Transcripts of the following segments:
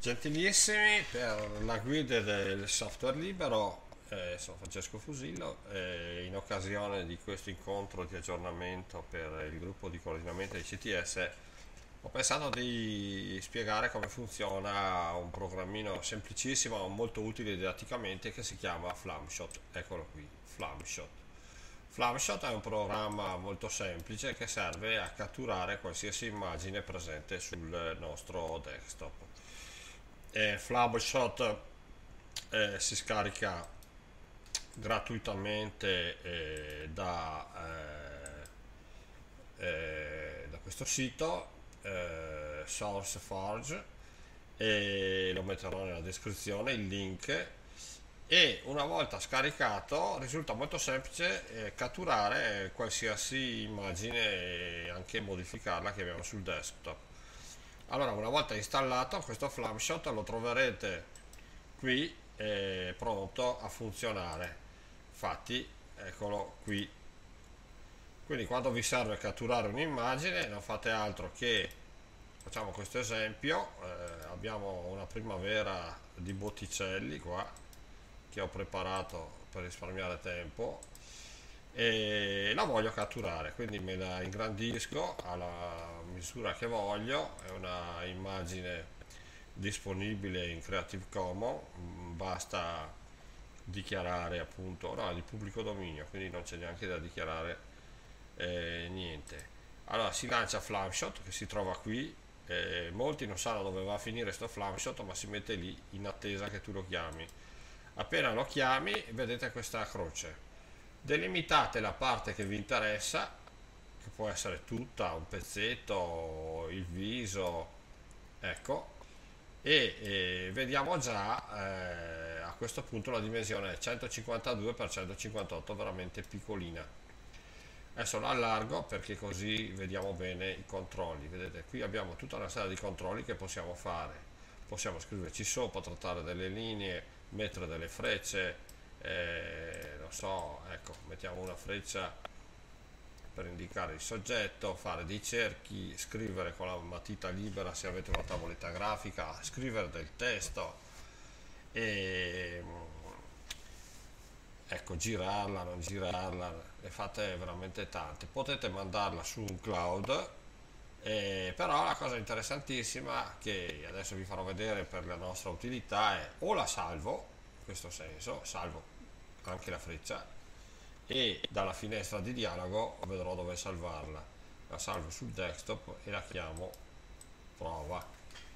Gentilissimi, per la guida del software libero, sono Francesco Fusillo, in occasione di questo incontro di aggiornamento per il gruppo di coordinamento dei CTS ho pensato di spiegare come funziona un programmino semplicissimo, molto utile didatticamente, che si chiama Flamshot. Eccolo qui, Flamshot. Flamshot è un programma molto semplice che serve a catturare qualsiasi immagine presente sul nostro desktop. Flabshot si scarica gratuitamente da questo sito SourceForge, e lo metterò nella descrizione il link. E una volta scaricato risulta molto semplice catturare qualsiasi immagine e anche modificarla che abbiamo sul desktop. Allora, una volta installato questo Flamshot lo troverete qui pronto a funzionare. Infatti, eccolo qui. Quindi quando vi serve catturare un'immagine non fate altro che, facciamo questo esempio, abbiamo una primavera di Botticelli qua che ho preparato per risparmiare tempo e la voglio catturare, quindi me la ingrandisco alla misura che voglio. È una immagine disponibile in Creative Commons, basta dichiarare, appunto, no, di pubblico dominio, quindi non c'è neanche da dichiarare niente. Allora si lancia Flamshot, che si trova qui. Molti non sanno dove va a finire sto Flamshot, ma si mette lì in attesa che tu lo chiami. Appena lo chiami vedete questa croce, delimitate la parte che vi interessa, che può essere tutta, un pezzetto, il viso, ecco. Vediamo già a questo punto la dimensione è 152x158, veramente piccolina. Adesso la allargo perché così vediamo bene i controlli. Vedete, qui abbiamo tutta una serie di controlli che possiamo fare. Possiamo scriverci sopra, trattare delle linee, mettere delle frecce, non so, ecco, mettiamo una freccia per indicare il soggetto, fare dei cerchi, scrivere con la matita libera se avete una tavoletta grafica, scrivere del testo e ecco, girarla, non girarla, ne fate veramente tante. Potete mandarla su un cloud, però la cosa interessantissima che adesso vi farò vedere per la nostra utilità è: o la salvo, in questo senso, salvo anche la freccia, e dalla finestra di dialogo vedrò dove salvarla. La salvo sul desktop e la chiamo prova,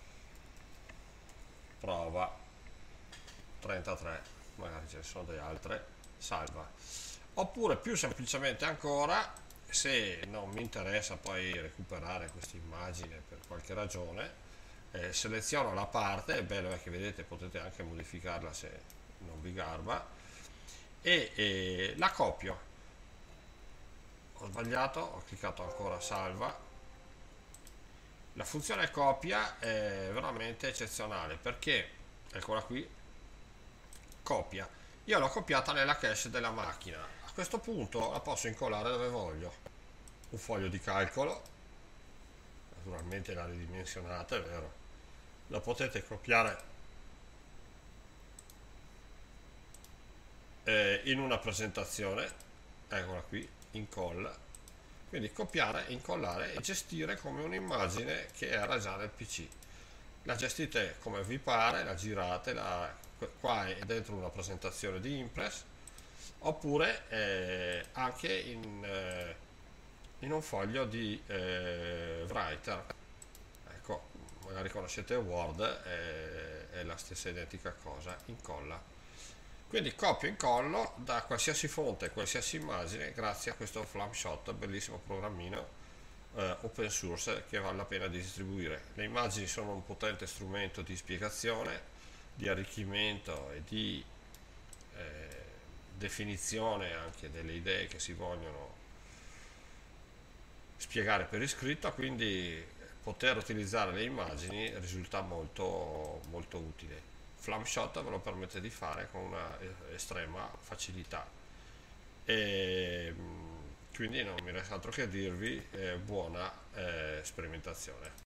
prova 33, magari ce ne sono delle altre, salva. Oppure più semplicemente ancora, se non mi interessa poi recuperare questa immagine per qualche ragione, seleziono la parte, è bello che vedete, potete anche modificarla se non vi garba, e la copio. Ho sbagliato, ho cliccato ancora salva. La funzione copia è veramente eccezionale perché, eccola qui, copia. Io l'ho copiata nella cache della macchina. A questo punto la posso incollare dove voglio. Un foglio di calcolo, naturalmente la ridimensionata, è vero. La potete copiare in una presentazione, eccola qui, incolla. Quindi copiare, incollare e gestire come un'immagine che era già nel PC. La gestite come vi pare, la girate, qua è dentro una presentazione di Impress, oppure anche in un foglio di Writer. Ecco, magari conoscete Word, è la stessa identica cosa, incolla. Quindi copio e incollo da qualsiasi fonte, qualsiasi immagine, grazie a questo Flamshot, bellissimo programmino open source che vale la pena di distribuire. Le immagini sono un potente strumento di spiegazione, di arricchimento e di definizione anche delle idee che si vogliono spiegare per iscritto, quindi poter utilizzare le immagini risulta molto, molto utile. Flamshot ve lo permette di fare con una estrema facilità e quindi non mi resta altro che dirvi buona sperimentazione.